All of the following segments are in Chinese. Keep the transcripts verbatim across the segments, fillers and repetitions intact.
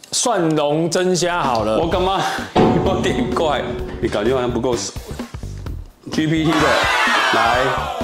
蒜蓉蒸虾好了。 我干嘛有点怪？你感觉好像不够熟。G P T 的，来。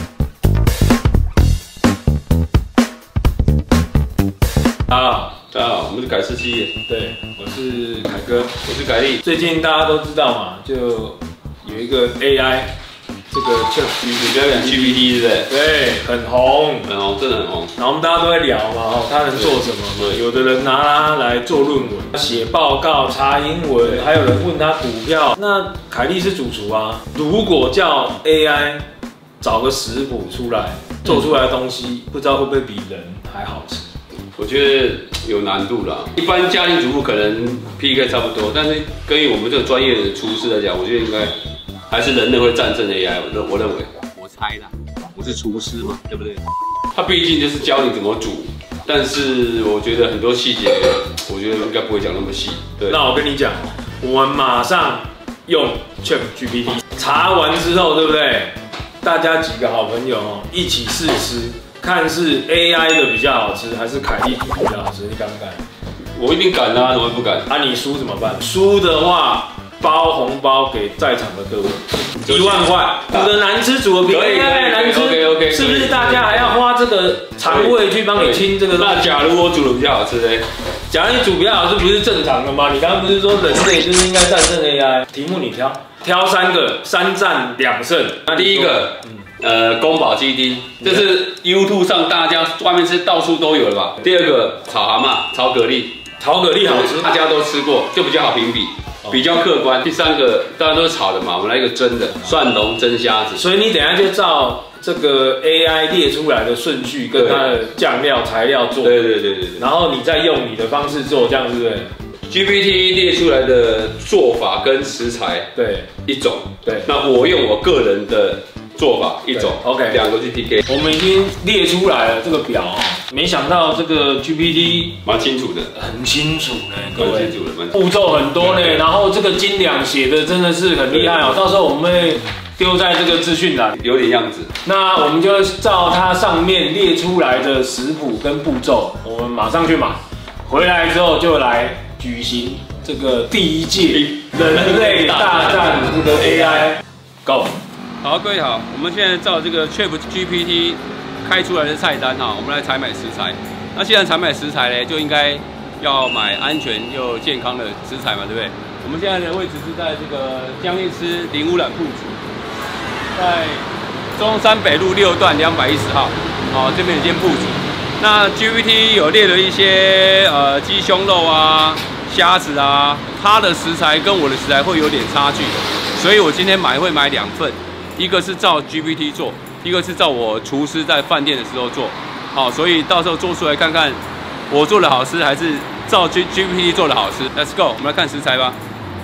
大家好， 大家好，我们是改世企业。 对，我是凯哥， 我是凯力。 最近大家都知道嘛，就有一个 A I。 这个 Chat G P T， 你不要讲 G P T 对不对？ 对，很红， 很红，真的很红。 然后我们大家都在聊嘛，哦，它能做什么嘛？有的人拿它来做论文、写报告、查英文，还有人问他股票。那凯莉是主厨啊，如果叫 A I 找个食谱出来，做出来的东西，不知道会不会比人还好吃？ 我觉得有难度啦。一般家庭主妇可能 P K 差不多，但是根据我们这个专业的厨师来讲，我觉得应该。 还是人类会战胜 A I， 我认我认为，我猜的，我是厨师嘛，对不对？他毕竟就是教你怎么煮，但是我觉得很多细节，我觉得应该不会讲那么细。对， 那我跟你讲，我们马上用 Chat G P T 查完之后，对不对？大家几个好朋友哦，一起试吃，看是 A I 的比较好吃，还是凯莉煮比较好吃？你敢不敢？ 我一定敢啊，怎么不敢？ 啊，你输怎么办？输的话。 包红包给在场的各位，一万块，煮的难吃，煮的比 A I 难吃 ，OK OK， 是不是大家还要花这个肠胃去帮你清这个？ 那假如我煮的比较好吃呢？ 假如你煮比较好吃，不是正常的吗？你刚刚不是说人类就是应该战胜 A I？ 题目你挑，挑三个，三战两胜。 那第一个，呃，宫保鸡丁，这是 YouTube 上大家外面吃到处都有了吧？第二个，炒蛤蟆，炒蛤蜊， 炒蛤蜊好吃， 大家都吃过，就比较好评比。 比较客观。第三个当然都是炒的嘛，我们来一个蒸的，蒜蓉蒸虾子。所以你等一下就照这个 A I 列出来的顺序跟它的酱料材料做。对对对对对。然后你再用你的方式做，这样是不是 ？G P T 列出来的做法跟食材，对一种。对。那我用我个人的做法一种 ，OK， 两个去 P K。 我们已经列出来了这个表哦，没想到这个 G P T 蛮清楚的， 很清楚呢，各位， 清楚的， 步骤很多呢，然后这个斤两写的真的是很厉害哦，到时候我们会丢在这个资讯栏， 有点样子。那我们就照它上面列出来的食谱跟步骤，我们马上去买，回来之后就来举行这个第一届人类大战这个 A I，Go。 好，各位好，我们现在照这个 Chat G P T 开出来的菜单哈，我们来采买食材。那既然采买食材呢，就应该要买安全又健康的食材嘛，对不对？我们现在的位置是在这个江丽吃零污染布局，在中山北路六段两百一十号，哦，这边有间布局。那 G P T 有列了一些呃鸡胸肉啊、虾子啊，它的食材跟我的食材会有点差距，所以我今天买会买两份。 一个是照 G P T 做，一个是照我厨师在饭店的时候做，好，所以到时候做出来看看我做的好吃还是照 G P T 做的好吃。Let's go， 我们来看食材吧。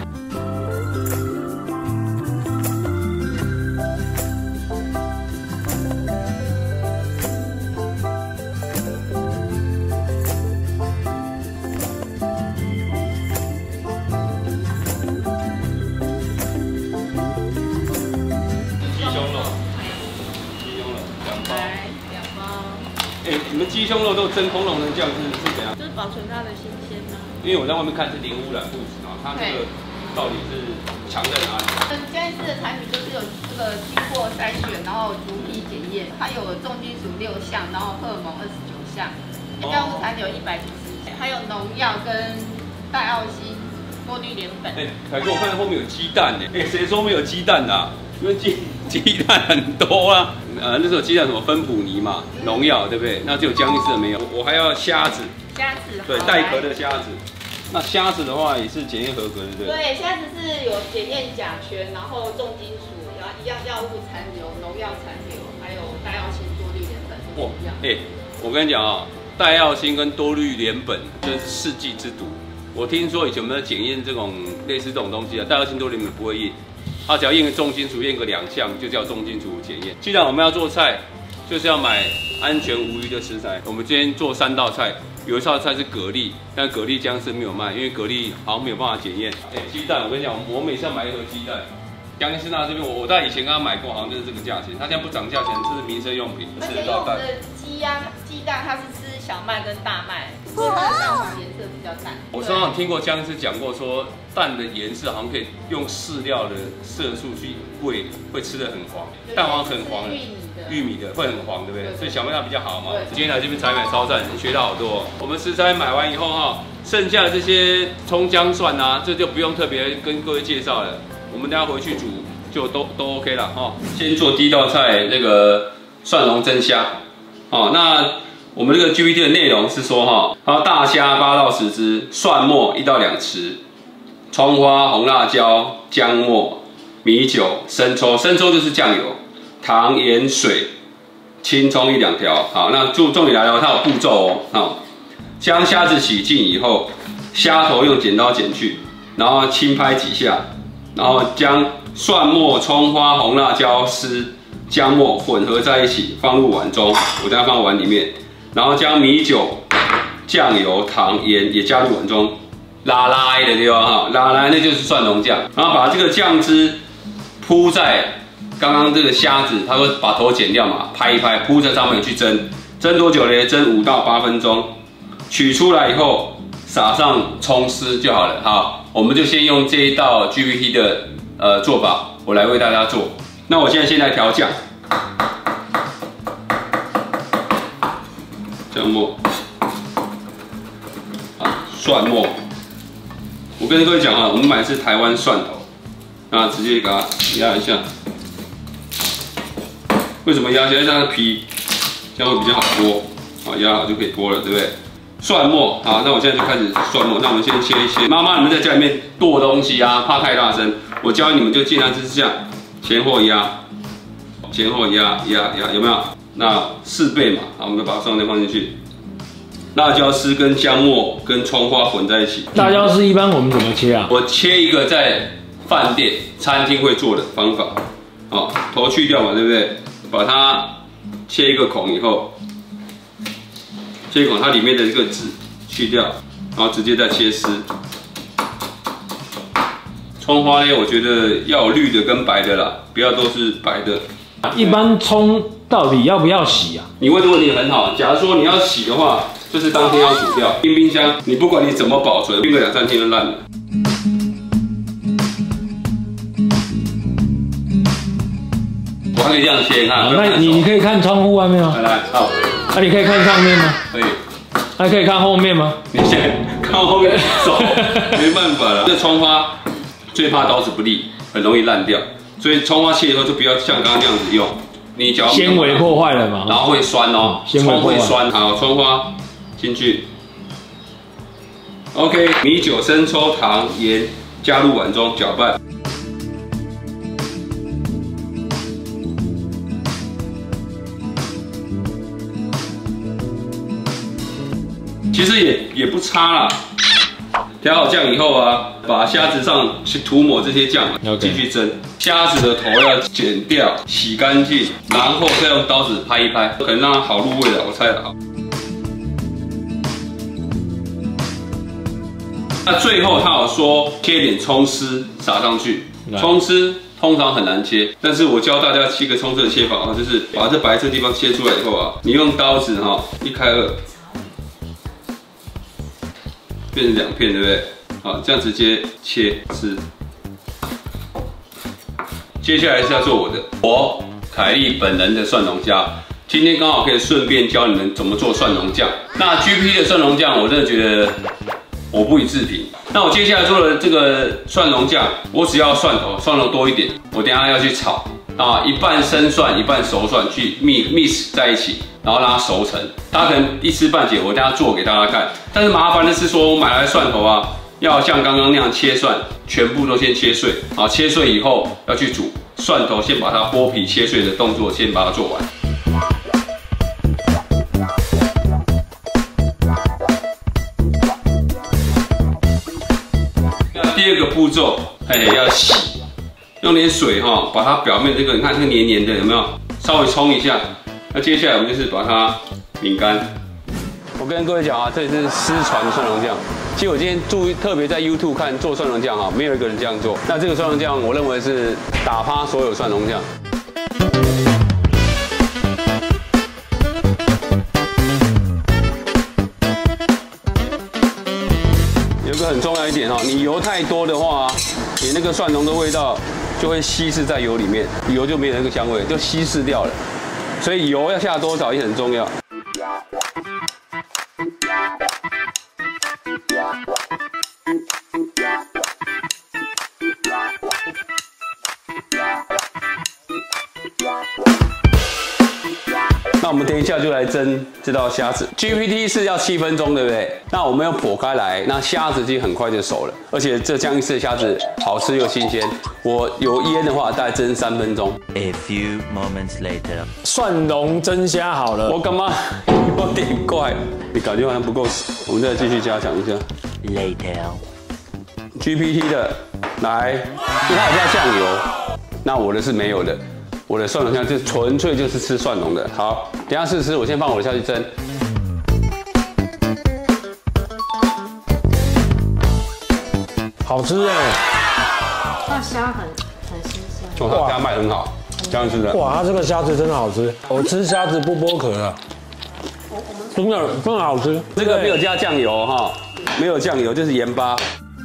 你们鸡胸肉都真空弄成这样是是怎样？ 就是保存它的新鲜嘛。 因为我在外面看是零污染布局啊，它这个到底是强在哪里？ 嗯，江丽斯的产品就是有这个经过筛选，然后逐批检验，它有重金属六项，然后荷尔蒙二十九项，药物残留一百九十，还有农药跟代奥辛、多氯联苯。 哎，凯哥，我看到后面有鸡蛋呢。哎，谁说没有鸡蛋的、啊？因为鸡鸡蛋很多啊。 呃，那时候鸡蛋什么芬普尼嘛，农药对不对？那只有江丽斯的没有。我还要虾子， 虾子对，带壳的虾子。那虾子的话也是检验合格的，对不对？ 对，虾子是有检验甲醛，然后重金属，然后一样药物残留、农药残留，还有代奥辛、多氯联苯都一样。 哎，我跟你讲啊，代奥辛跟多氯联苯真是世纪之毒。我听说以前我们在检验这种类似这种东西啊，代奥辛、多氯联苯不会验。 它只要验个重金属，验个两项就叫重金属检验。既然我们要做菜，就是要买安全无虞的食材。我们今天做三道菜，有一道菜是蛤蜊，但蛤蜊姜是没有卖，因为蛤蜊好像没有办法检验。哎，鸡蛋，我跟你讲，我每次要买一盒鸡蛋。江丽斯纳这边，我我在以前跟他买过，好像就是这个价钱。他现在不涨价钱，这是民生用品。 而且因为我们的鸡呀、鸡蛋它是吃小麦跟大麦，所以它的蛋黄颜色不比较淡。 我常常听过姜师讲过说，蛋的颜色好像可以用饲料的色素去喂，会吃得很黄，蛋黄很黄的。玉米的会很黄，对不对？所以小麦蛋比较好嘛。今天来这边采买超赞，学到好多、哦。我们食材买完以后哈，剩下的这些葱姜蒜啊，这就不用特别跟各位介绍了。我们等下回去煮就都都 OK 了哈。先做第一道菜，那个蒜蓉蒸虾。哦，那我们这个 G P T 的内容是说哈，它大虾八到十只，蒜末一到两匙，葱花、红辣椒、姜末、米酒、生抽，生抽就是酱油。糖、盐、水、青葱一两条。好，那重重点来了，它有步骤哦。好，将虾子洗净以后，虾头用剪刀剪去，然后轻拍几下，然后将蒜末、葱花、红辣椒丝、姜末混合在一起，放入碗中。我等下放碗里面，然后将米酒、酱油、糖、盐也加入碗中，拉拉的地方哈，拉拉那就是蒜蓉酱。然后把这个酱汁铺在。刚刚这个虾子，它会把头剪掉嘛，拍一拍，铺在上面去蒸，蒸多久呢？蒸五到八分钟。取出来以后，撒上葱丝就好了。好，我们就先用这一道 G P T 的呃做法，我来为大家做。那我现在先来调酱，姜末，啊，蒜末。我跟各位讲啊，我们买的是台湾蒜头，那直接给它压一下。为什么压起来？这样皮这样会比较好剥，好压好就可以剥了，对不对？蒜末，好，那我现在就开始蒜末。那我们先切一切。妈妈，你们在家里面剁东西啊，怕太大声，我教你们就尽量就是这样，前后压，前后压压压，有没有？那四倍嘛，好，我们就把蒜末放进去。辣椒丝跟姜末跟葱花混在一起。 辣椒丝一般我们怎么切啊？ 我切一个在饭店、餐厅会做的方法，好，头去掉嘛，对不对？把它切一个孔以后，切一孔，它里面的这个籽去掉，然后直接再切丝。葱花呢，我觉得要有绿的跟白的啦，不要都是白的。 一般葱到底要不要洗啊？ 你问的问题很好。假如说你要洗的话，就是当天要煮掉，冰冰箱，你不管你怎么保存，冰个两三天就烂了。我还可以这样切，看。 那你你可以看窗户外面吗？ 来来，好。 那、啊、你可以看上面吗？ 可以。 还可以看后面吗？ 你先看后面走，没办法了。这葱花最怕刀子不利，很容易烂掉，所以葱花切以后就不要像刚刚那样子用。你只要纤维破坏了嘛， 然后会酸哦，葱会酸。好，葱花进去。OK， 米酒、生抽、糖、盐加入碗中搅拌。其实也也不差啦。调好酱以后啊，把虾子上去涂抹这些酱，继续蒸。虾子的头要剪掉，洗干净，然后再用刀子拍一拍，可能让它好入味了。我猜的好。那最后他有说切一点葱丝撒上去，葱丝通常很难切，但是我教大家七个葱丝的切法啊，就是把这白色地方切出来以后啊，你用刀子哈一开二。变成两片，对不对？好，这样直接切吃。接下来是要做我的，我凯莉本人的蒜蓉虾。今天刚好可以顺便教你们怎么做蒜蓉酱。那 G P T 的蒜蓉酱，我真的觉得我不予置评。那我接下来做的这个蒜蓉酱，我只要蒜头，蒜头多一点。我等一下要去炒啊，一半生蒜，一半熟蒜去 mix mix 在一起。然后让它熟成，大家可能一知半解，我等下做给大家看。但是麻烦的是说，我买来的蒜头啊，要像刚刚那样切蒜，全部都先切碎。好，切碎以后要去煮，蒜头先把它剥皮切碎的动作先把它做完。那第二个步骤，嘿，要洗，用点水哈，把它表面这个，你看这个黏黏的有没有？稍微冲一下。那接下来我们就是把它拧干。我跟各位讲啊，这里是失传的蒜蓉酱。其实我今天注意特别在 YouTube 看做蒜蓉酱哈，没有一个人这样做。那这个蒜蓉酱，我认为是打趴所有蒜蓉酱。 要一点哦，你油太多的话，你那个蒜蓉的味道就会稀释在油里面，油就没有那个香味，就稀释掉了。所以油要下多少也很重要。那我们等一下就来蒸这道虾子 ，G P T 是要七分钟，对不对？那我们要剖开来，那虾子已经很快就熟了，而且这江一式的虾子好吃又新鲜。我有腌的话，大概蒸三分钟。 A few moments later， 蒜蓉蒸虾好了。 我干嘛有点怪？你感觉好像不够，我们再继续加强一下。 Later， G P T 的来，因为它有加酱油，那我的是没有的。我的蒜蓉酱就纯粹就是吃蒜蓉的。好，等一下试吃，我先放我的下去蒸。 好吃哎， 那虾很很新鲜。 哦，它虾卖很好，这样吃的。 哇，它这个虾子真的好吃，我吃虾子不剥壳了，真的真的好吃。 这个没有加酱油哈，没有酱油就是盐巴。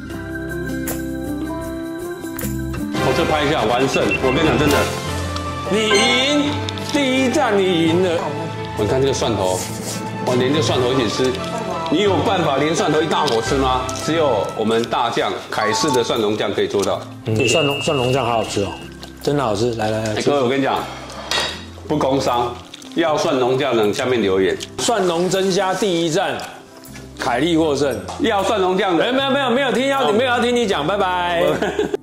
我这拍一下完胜，我跟你讲真的。 你赢，第一站你赢了。 我看这个蒜头，我连这蒜头一起吃。你有办法连蒜头一大火吃吗？只有我们大酱凯式的蒜蓉酱可以做到。 嗯，蒜蓉蒜蓉酱好好吃哦，真的好吃。来来来， 各位我跟你讲，不工商，要蒜蓉酱的下面留言。 蒜蓉蒸虾第一站，凯利获胜。 要蒜蓉酱的， 没有没有没有没有听要你没有要听你讲，拜拜。